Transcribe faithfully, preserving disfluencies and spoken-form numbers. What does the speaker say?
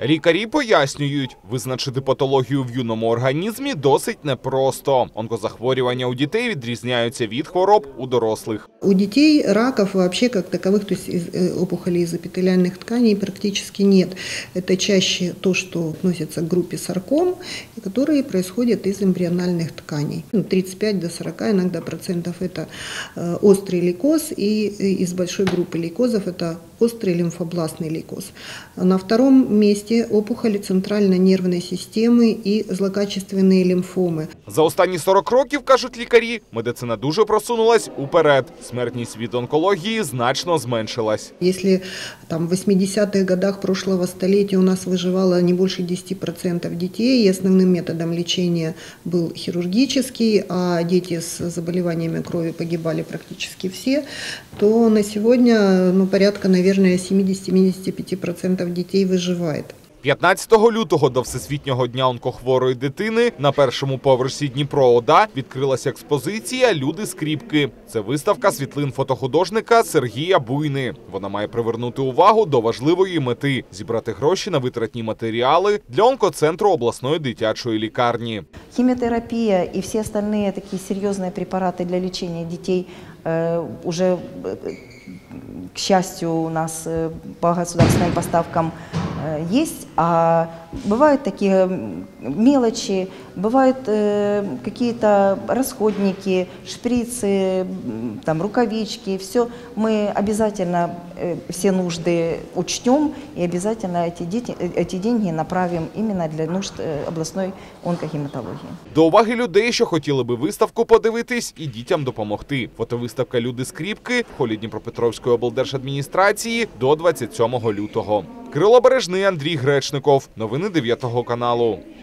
Лікарі пояснюють, визначити патологію в юному організмі досить непросто. Онкозахворювання у дітей відрізняються від хвороб у дорослих. У детей раков вообще как таковых, то есть опухолей из эпителиальных тканей практически нет. Это чаще то, что относится к группе сарком, которые происходят из эмбриональных тканей. тридцать пять до сорока иногда процентов это острый лейкоз, и из большой группы лейкозов это острый лимфобластный лейкоз. На втором месте опухоли центральной нервной системы и злокачественные лимфомы. За останні сорок років, кажуть лікарі, медицина дуже просунулась уперед. Смертність від онкології значно зменшилась. Если там, в восьмидесятых годах прошлого столетия у нас выживало не больше десяти процентов детей, и основным методом лечения был хирургический, а дети с заболеваниями крови погибали практически все, то на сегодня ну, порядка, наверное, семидесяти-семидесяти пяти процентов детей выживает. п'ятнадцятого лютого до Всесвітнього дня онкохворої дитини на першому поверсі Дніпро-ОДА відкрилася експозиція «Люди скріпки». Це виставка світлин фотохудожника Сергія Буйни. Вона має привернути увагу до важливої мети – зібрати гроші на витратні матеріали для онкоцентру обласної дитячої лікарні. Химиотерапия и все остальные такие серьезные препараты для лечения детей э, уже, к счастью, у нас по государственным поставкам есть, а бывают такие мелочи, бывают э, какие-то расходники, шприцы, там, рукавички, все. Мы обязательно э, все нужды учтем и обязательно эти, дети, эти деньги направим именно для нужд э, областной онкохематологии. До уваги людей, що хотіли би виставку подивитись і дітям допомогти. Фотовиставка «Люди скріпки» в холі Дніпропетровської облдержадміністрації до двадцять сьомого лютого. Кирило Бережний, Андрій Гречников. Новини дев'ятого каналу.